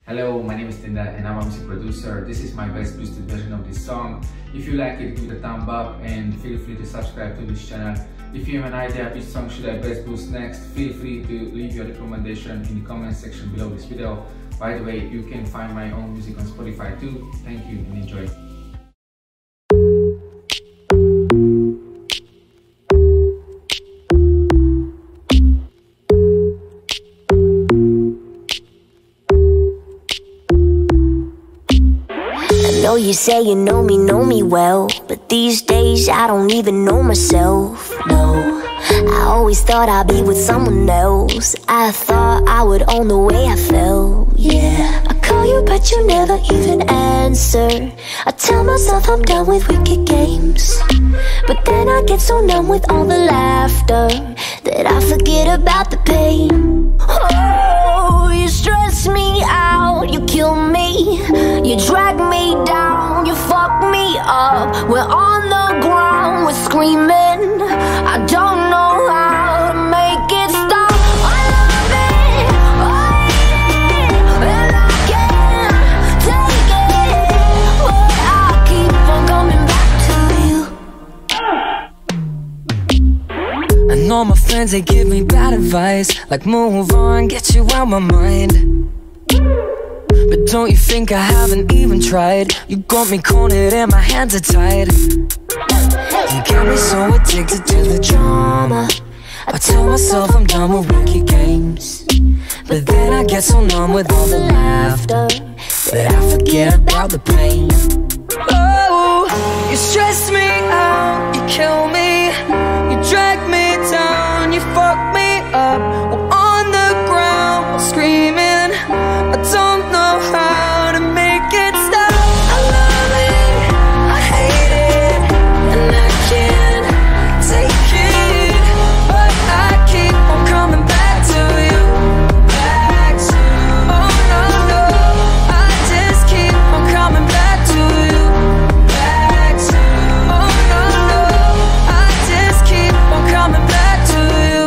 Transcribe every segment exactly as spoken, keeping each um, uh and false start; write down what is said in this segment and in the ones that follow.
Hello, my name is Tinda and I'm a music producer. This is my best boosted version of this song. If you like it, give it a thumb up and feel free to subscribe to this channel. If you have an idea which song should I best boost next, feel free to leave your recommendation in the comment section below this video. By the way, you can find my own music on Spotify too. Thank you and enjoy. I know you say you know me, know me well, but these days I don't even know myself, no. I always thought I'd be with someone else. I thought I would own the way I felt, yeah. I call you but you never even answer. I tell myself I'm done with wicked games, but then I get so numb with all the laughter that I forget about the pain. Oh, you stress me out, you kill me, you drag me down, you fuck me up. We're on the ground, we're screaming. I don't know how to make it stop. I love it, I hate it, and I can't take it, but I keep on coming back to you. I know my friends, they give me bad advice, like move on, get you out my mind. But don't you think I haven't even tried? You got me cornered and my hands are tied. You got me so addicted to the drama. I tell myself I'm done with wicked games, but then I get so numb with all the laughter that I forget about the pain. Oh, you stress me out, you kill me, you drag me down, you fuck me up. We're on the ground, screaming. I don't know how to make it stop. I love it, I hate it, and I can't take it, but I keep on coming back to you, back to you. Oh no, no, I just keep on coming back to you, back to you. Oh no, no, I just keep on coming back to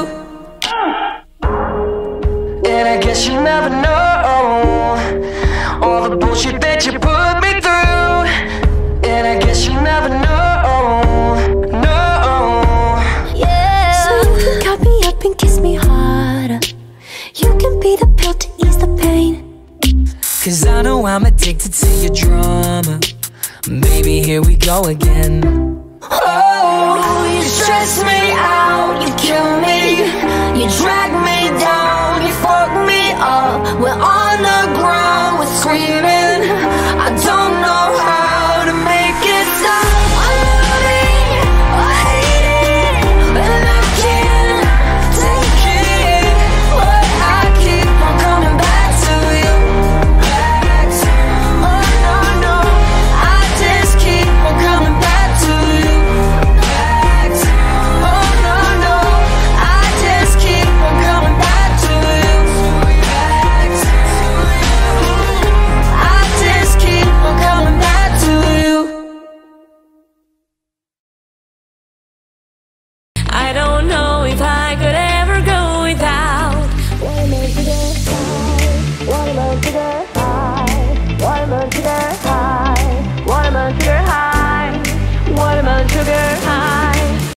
you. And I guess you never know all the bullshit that you put me through. And I guess you never know, no. Yeah. So you can cut me up and kiss me harder. You can be the pill to ease the pain. Cause I know I'm addicted to your drama. Baby, here we go again. Oh, you stress me out, you kill me, you drag me down, you fuck me up. We're on the